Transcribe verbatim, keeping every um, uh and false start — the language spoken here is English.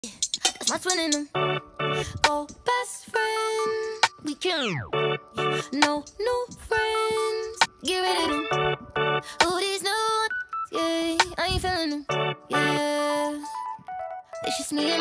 That's my twin in them. Oh, best friend, we can. No new friends, get rid of them. Who these new ones? Yeah, I ain't feeling them. Yeah, it's just me and